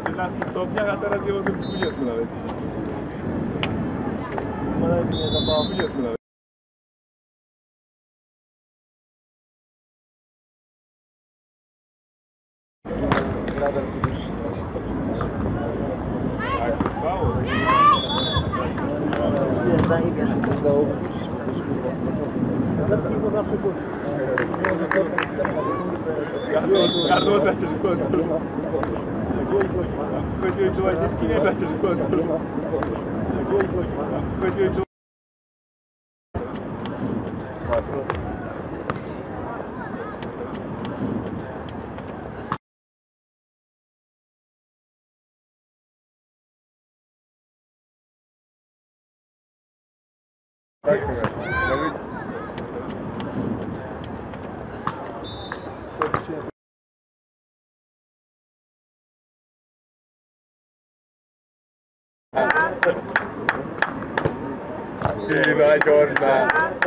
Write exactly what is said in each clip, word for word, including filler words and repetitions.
w czternastych stopniach, a teraz je może w dwudziestu nawet. Ale nie zabawa w dwudziestu nawet. Radar trzydzieści stopni. Tak, trwało. Wiesz, zajebiesz do dołu. Gardło też głos. Chodziłeś do łazienki, nie też głos. Chodziłeś do... Tak, Viva Giorgia!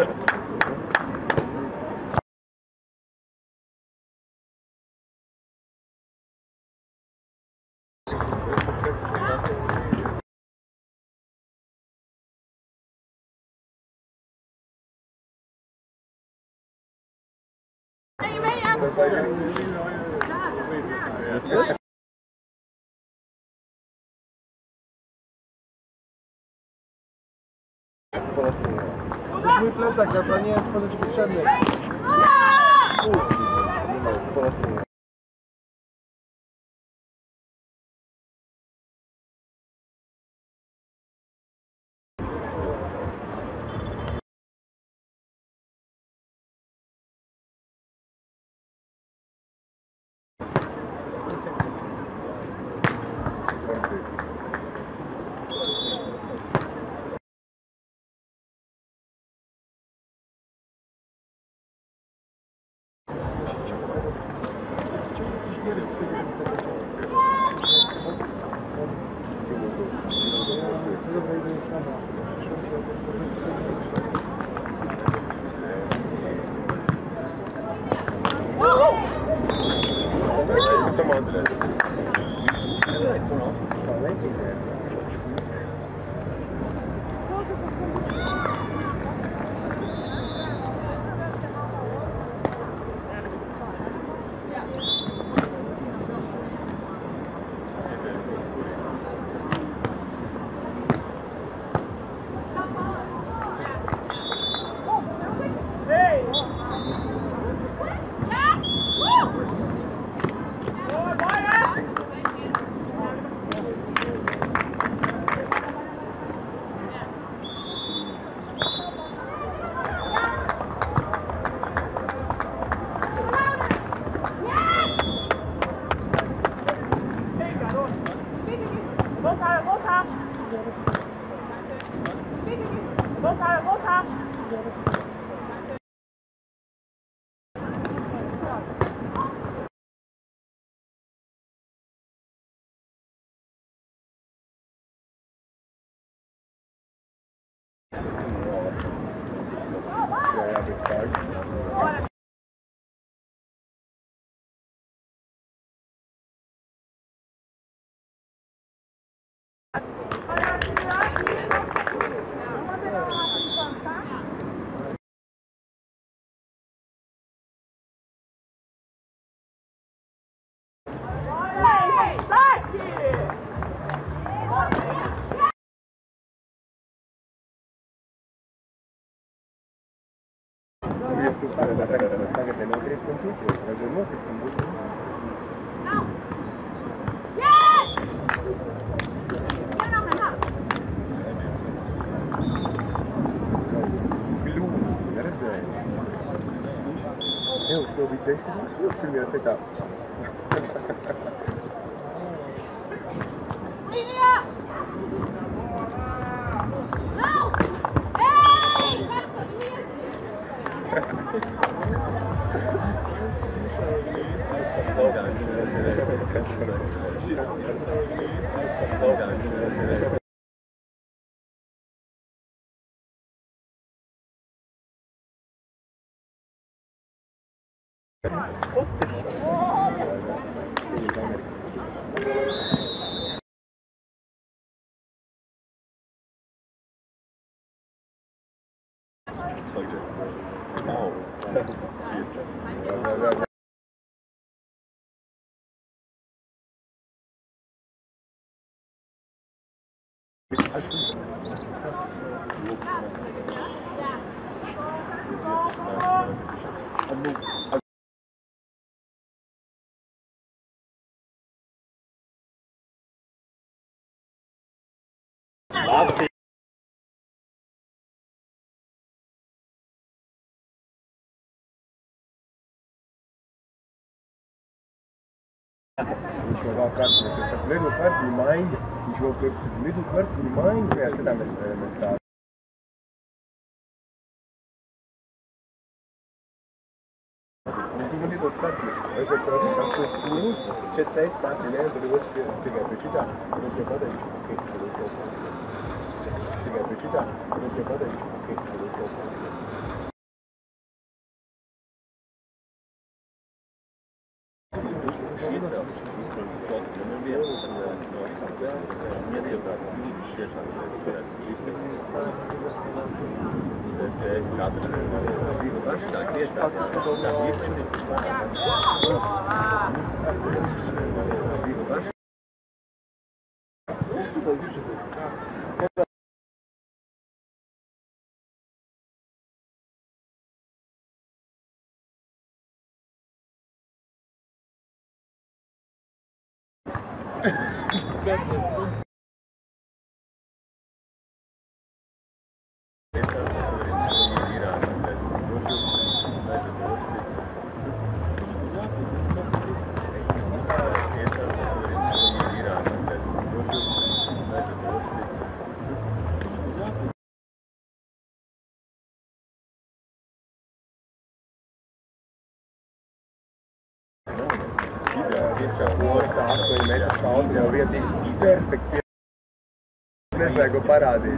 To jest mój plecak, a to nie jest podać potrzebny. Co mądre. Tu fare la taglia della taglia dei nostri computer, ragioniamo che sono molto eu tô obedecendo a primeira setup. Last Viņš jau vēl kāds, mēs esam little purple mind, viņš vēl kāds little purple mind, mēs tā mēs, mēs tā. Un tu man little purple, es esmu protams, kas tu esi kūrus, četras reizes prasīja, viens, tad otrs tikai pēc šitā, un es jau pateikšu, ok, tad es kaut ko. Tikai pēc šitā, un es jau pateikšu, ok, tad es kaut ko. astoņi metri šaudu jau vietīgi perfekti. Nezināju, ko parādīt.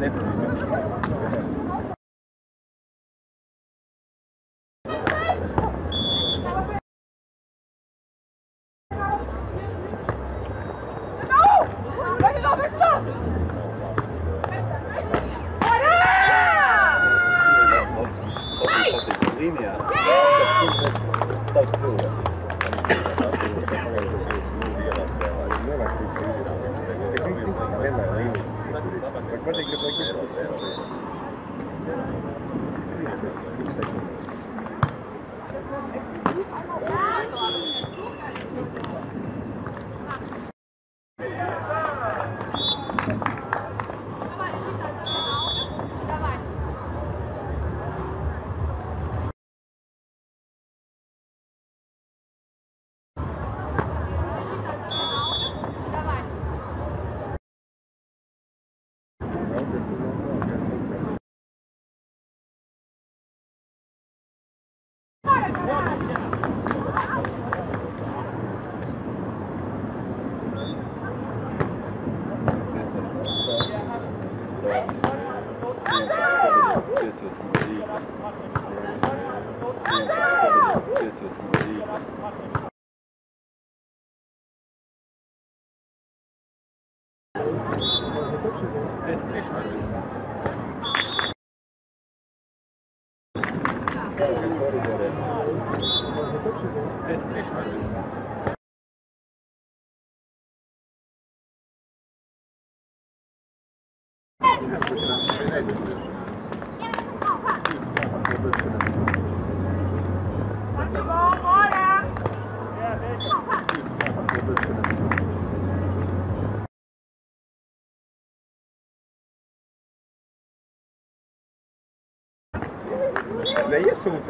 Neiesūca.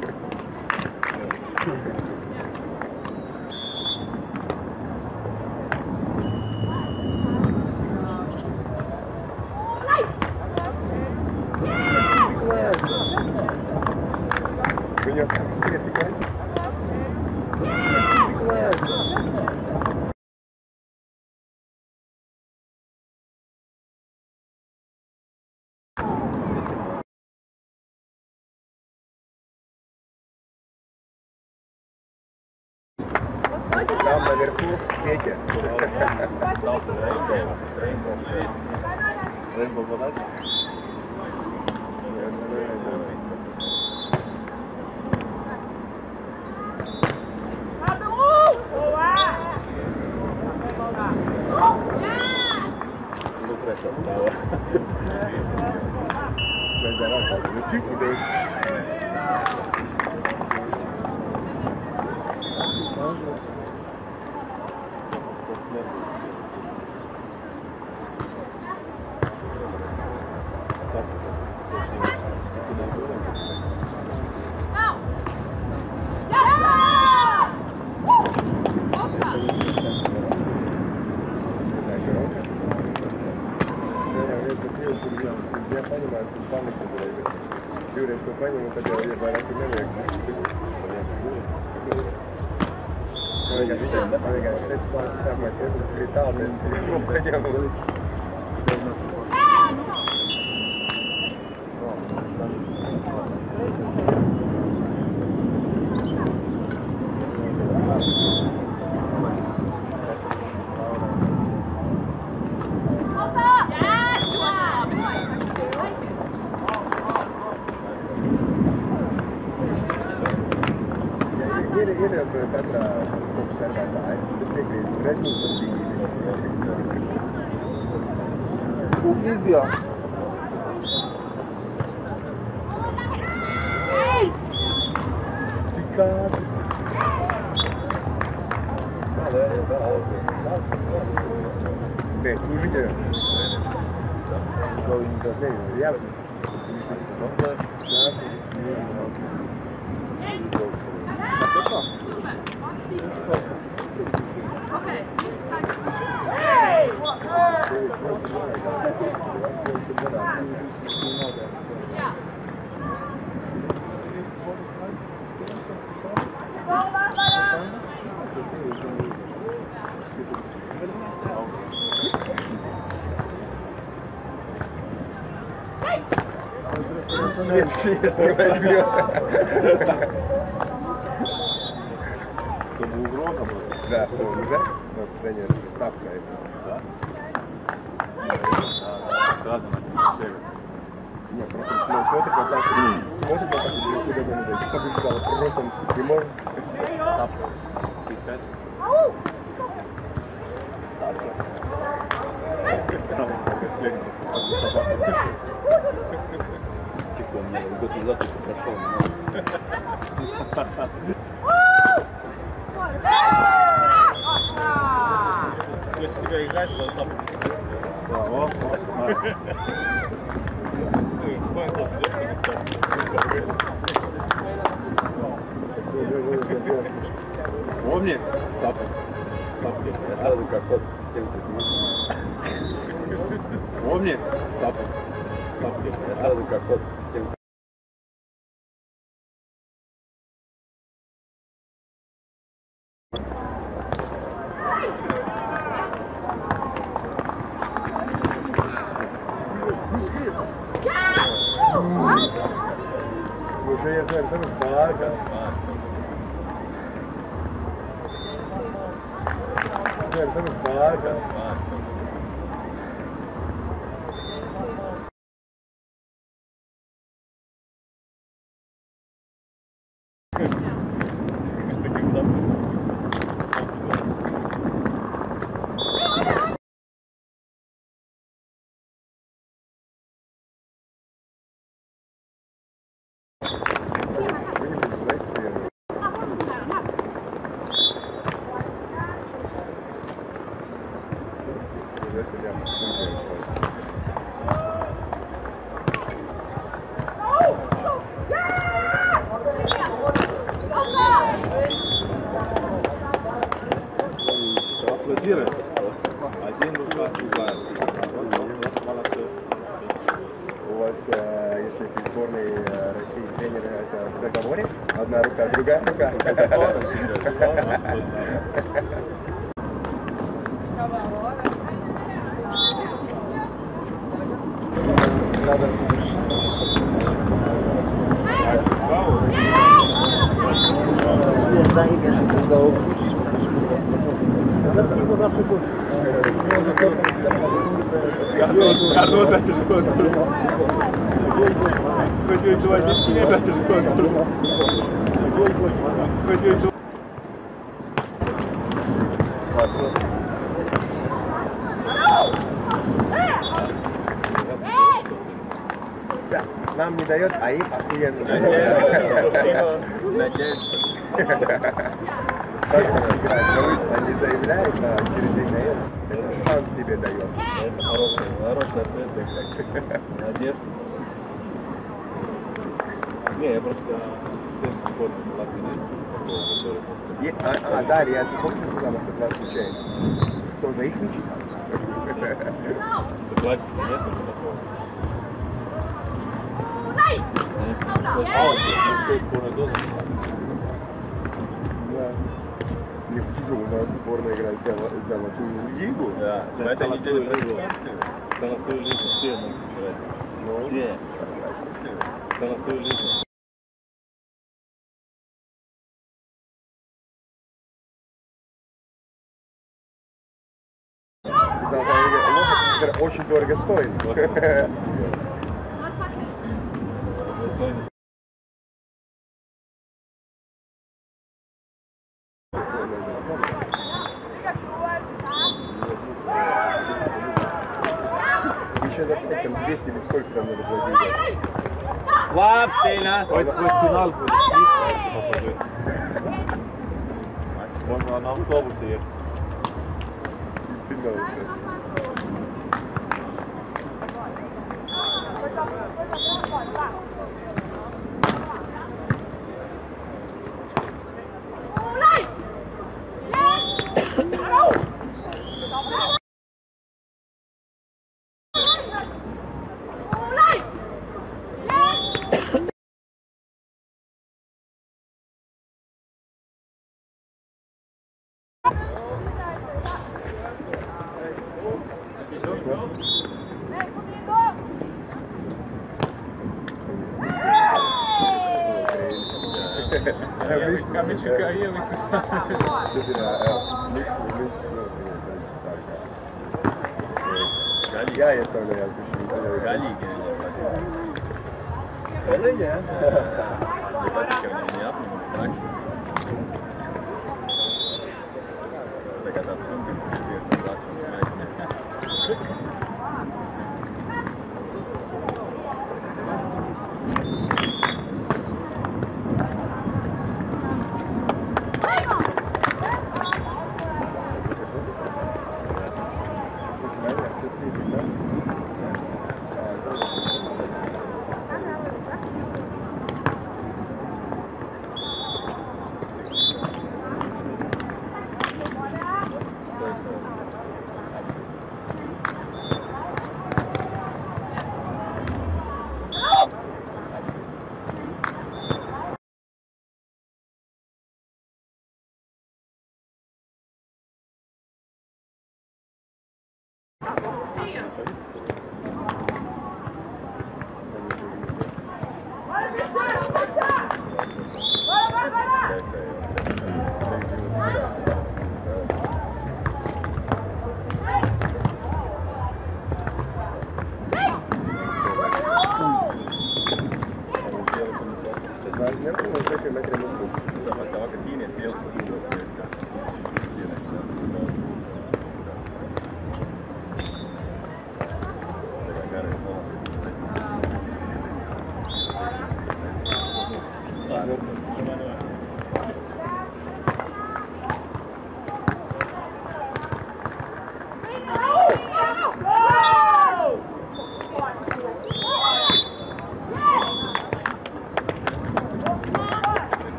Viņa jau saka, skriet tik lēci. Tik lēci. Там наверху Петя. Рейнбоу подать? treća stava. Ne da raka, ne čipu da je... Я понимаю, что память не Юрий, что понял, это я бараки не век. Oiga, se sama se sam skritao bez kupanja. Ieri ho provato a osservare, perché preso così. Ufizio. Piccato. Beh, tu vedi. Go in the day, reality. Sometimes, Okay. Hey! Yeah. Свет если возьмет. Чтобы угроза была? Да, ну нельзя? Вот, тренер, тапка это. Да? Сразу начали бегать. Нет, просто он смотрит вот так, смотрит вот так, и куда бы не дойти. Побежал, просто он не может. Тапка. Печать. Тапка. Тихо, мне год назад это прошел. Если тебя играть, то там... Да, вот, вот, смотри. Помнишь? Запах. Я сразу как кот к стенке. Помнишь? Запах. Я сразу как кот к стенке. Уже я знаю, что это барка. Знаю, что это барка. Аплодируй. Один рука, другая. У вас, если в сборной России тренеры, это в договоре? Одна рука, другая рука. Надо. Гарнота тяжело. Хоть два десятилетия тяжело. Хоть не дает, а им охуенно. Надежда. Как он играет? Они заявляют, а через ИГН это шанс себе дает. Это хороший, хороший ответ. Надежда. Не, я просто спорт в Латвии. И, а, а, да, я помню, сказал, что два случайно. Тоже их не читал. Классики нет такого. Да. Не хочу, у нас сборная играет за золотую лигу. Да, в этой неделе презентацию. Золотую лигу все могут играть. Ну, Все. согласен. Золотую лигу. Золотая лига. Лошадь очень дорого стоит. Еще заплатить там двести или сколько там надо платить. Лап, Стейна! Хоть хоть финал будет близко, можно на автобусе ехать. Финал. Я я сам я пишу. Галиги. Это я.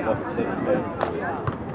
fucking sitting there.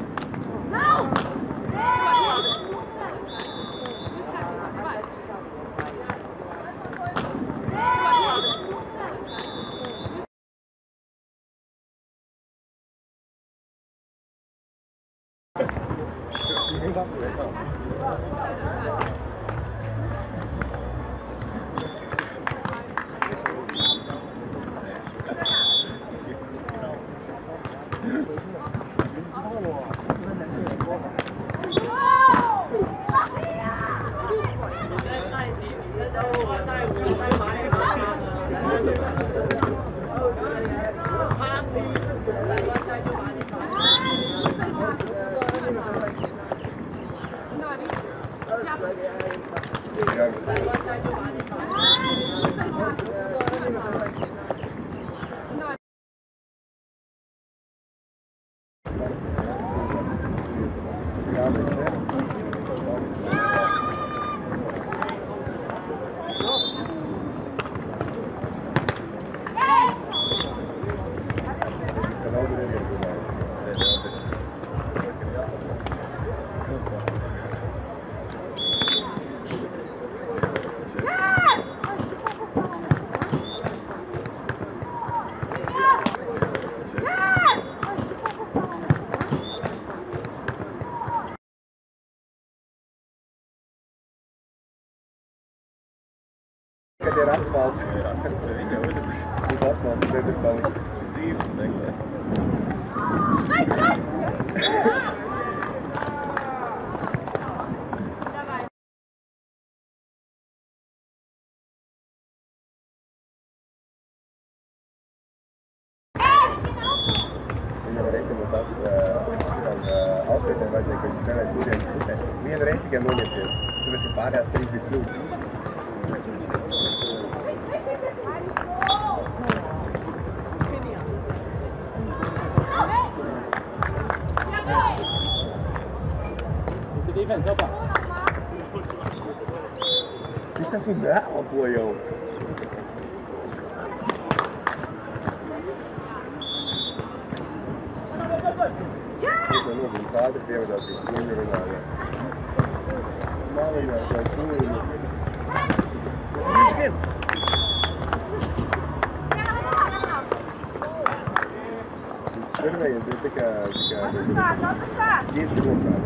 Kad ir asfalts, viņa uzlikus uz asfaltu, tad ir palika zīmes meklē. Viņam reiķi no tas, šitam Austrietiem vajadzēja, ka viņi spēlē sūdienas pusē. Vienu reizi tikai noņemties, tāpēc, ka pārējās trīs bija kļūt. Defense, opa. Viņš tas viņu neelpo jau. Viņš jau nogums ātri pievedās, ka kuņu runāja. Maliņās vai kuņu. Viņš gan! Viņš servējies, bet tikai... Tieši lokā.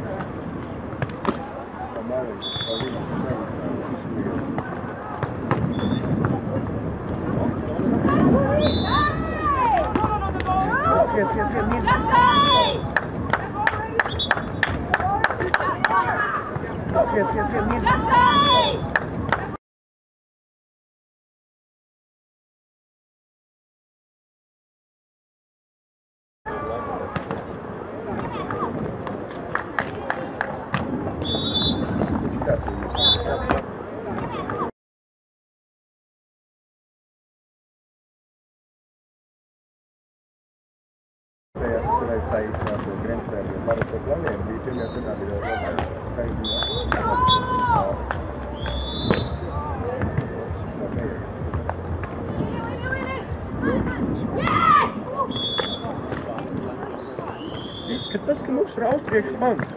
Maliņas, vai viņa nevis. Skrien, skrien, skrien, mīdzi! Skrien, skrien, skrien, mīdzi! Saīsināt to Grencēm, jo parasto planiem bija pirmajā sadā bija jau labāk. Kā viņi bija? Izskatās, ka mums ir austriešu fans.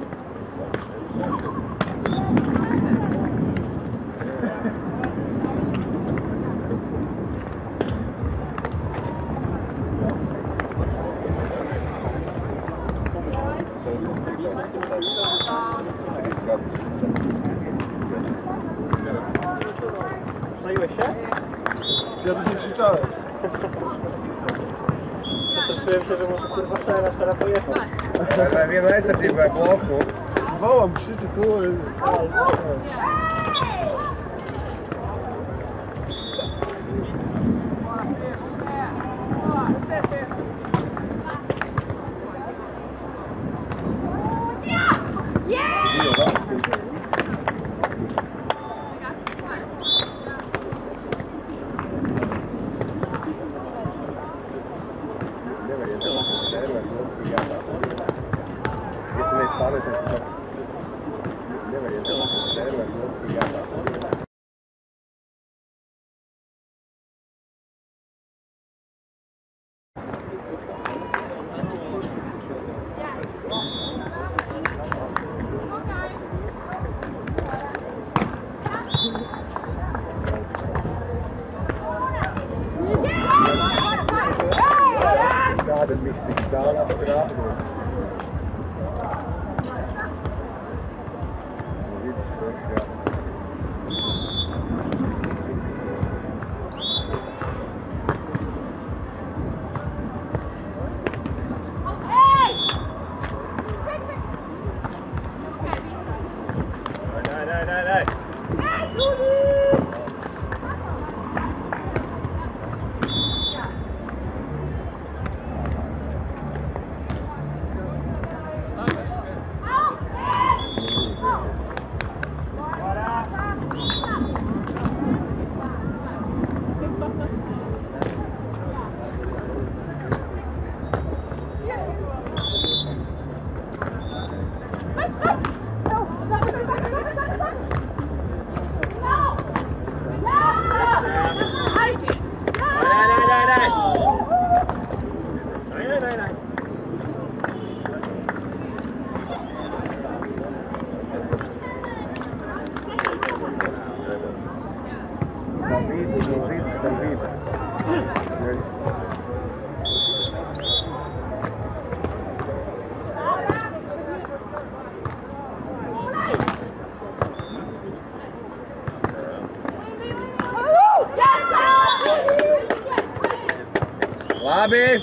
Ja bym się krzyczałem. Przestraszyłem się, że może kurwa szara, szara pojechał. Ale vienu aizsardzību vai bloku. Volam, šici tu. rápido, rápido. Não vi desfechar. Dai, dai, dai, dai. Convido, convido, convido. Labi!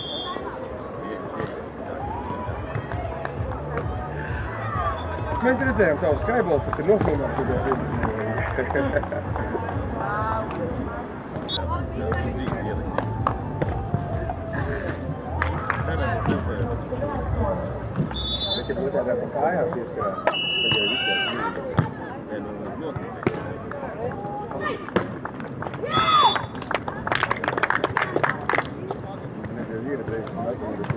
Mēs redzējām tavu skaibolu, kas ir nofilmēts jau Bet, ja būtu tādā pa kājām pieskarās, tad jau visiem dzīvi. Nē, nu, notiek. Ne, tev ir reizes astoņdesmit.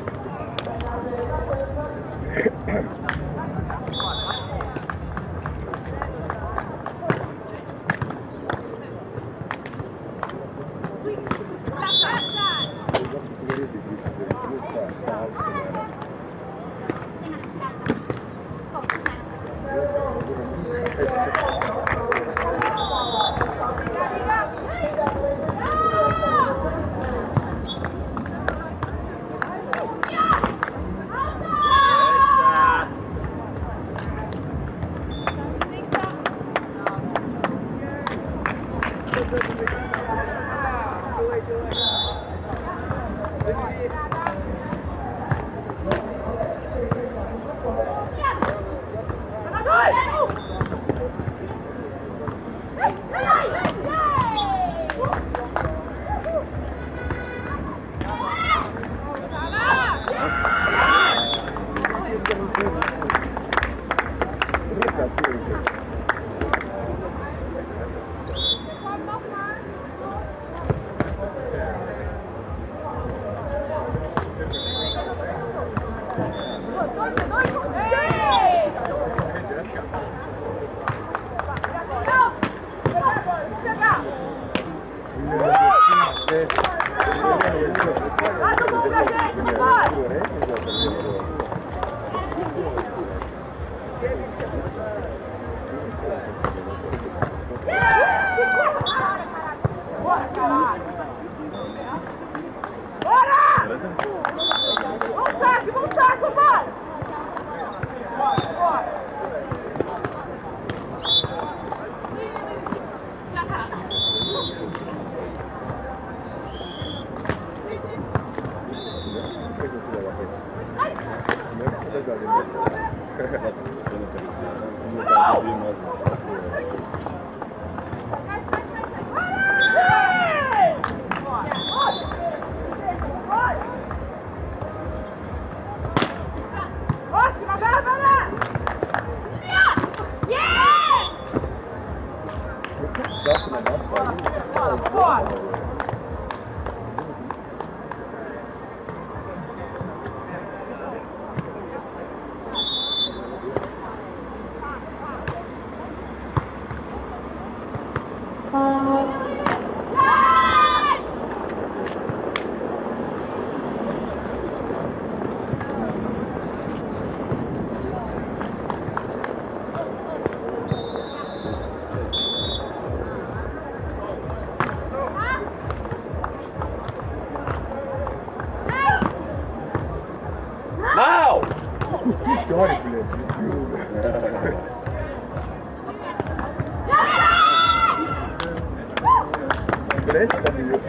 tutti orribile. Pressami io.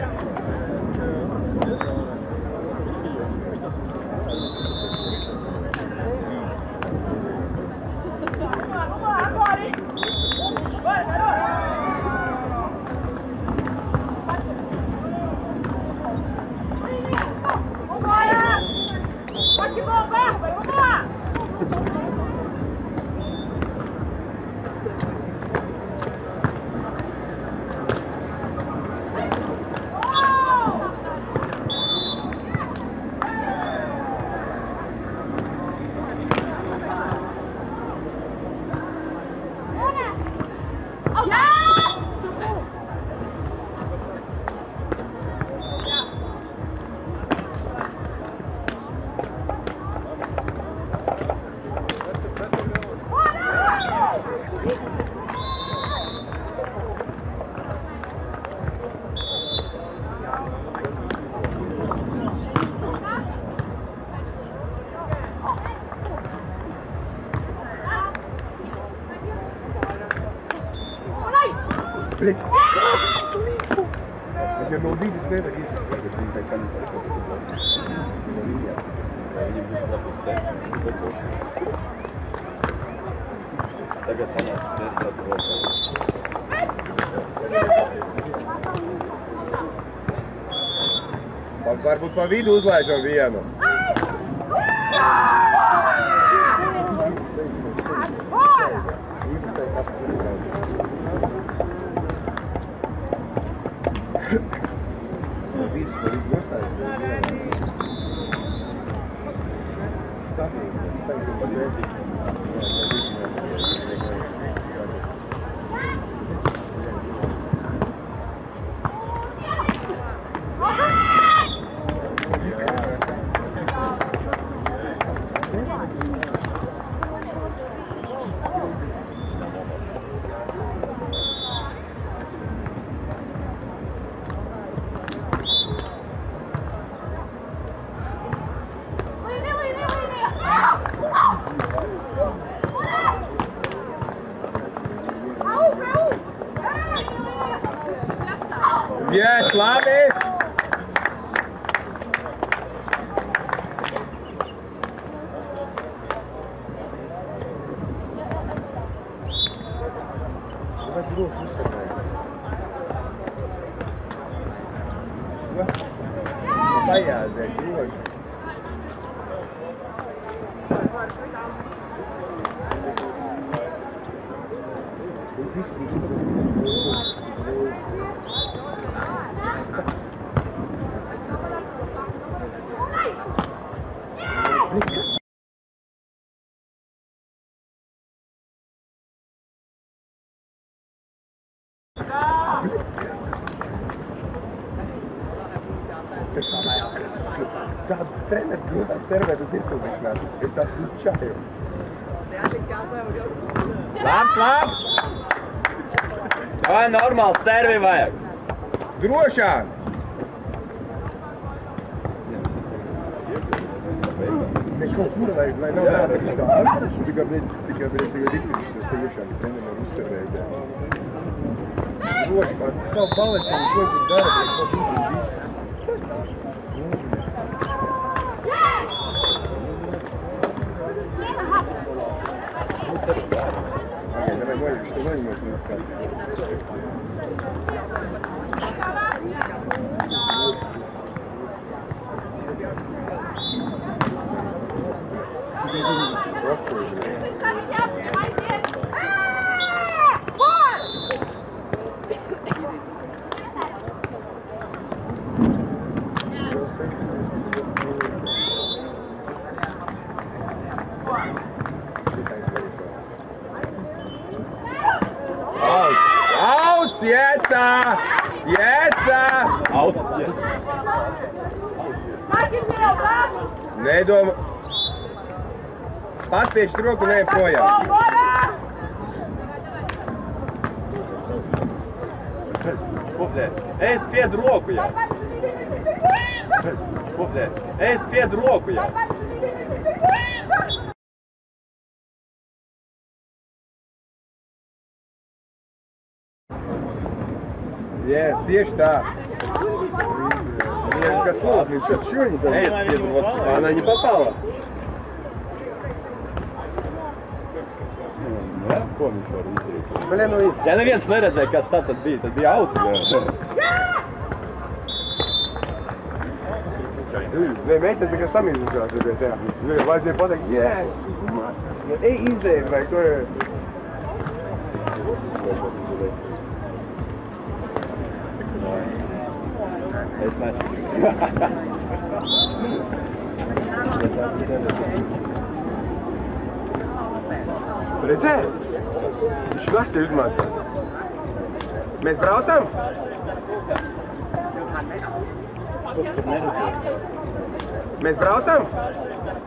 Bre, kako sliku! Ja ne vidi s neba, gdje se slika, čim taj kamen se kako to bilo. Ne vidi ja se. Ja vidim biti na putu. Tako sam nas desat roka. Pa varbūt pa vidu uzlaižam vienu. Vidiš, da vidi ostaje. Stavi, taj koji sveti. Yes, labi! Vai droši uzsargāja. Pajādē, droši. Viņš izskatīs, tā treneris grūtāk servēt uz iesildīšanās, es, es atlučāju. Labs, labs! Vai normāli servi vajag? Drošāk! Ne kaut kur, lai, lai nav tāda stāvi, tikai brīd, tikai brīd, tikai rikrišķi, tas te iešā, ka trenerim var uzservēt. Droši, pār savu palecienu, ko tur dara, bet ko tur visu. Ага, давай, Валя, что Ваня может не сказать? Outs, yes, sir. Yes, sir. Out, yes. Nedomā. Paspieši roku, ne projām. Es spiedu roku jau. Es spiedu roku jau. Jā, tieši tā. Viņa kā slozniņš, kad šoņi tam. Ej, spied, вот сюда. Она не попала. Jā, ko viņš var izdarīt? Блин, ну и... Ja neviens neredzēja, kas tā tad bija, tad bija auts. Nē, meitenes tikai samīļušās ar tā. Vajadzēja pateikt, yes, māc. Ej, izēj, vai to ir... Es neesmu. Redzēji? Viņš vasi uzmācās. Mēs braucam? Mēs braucam?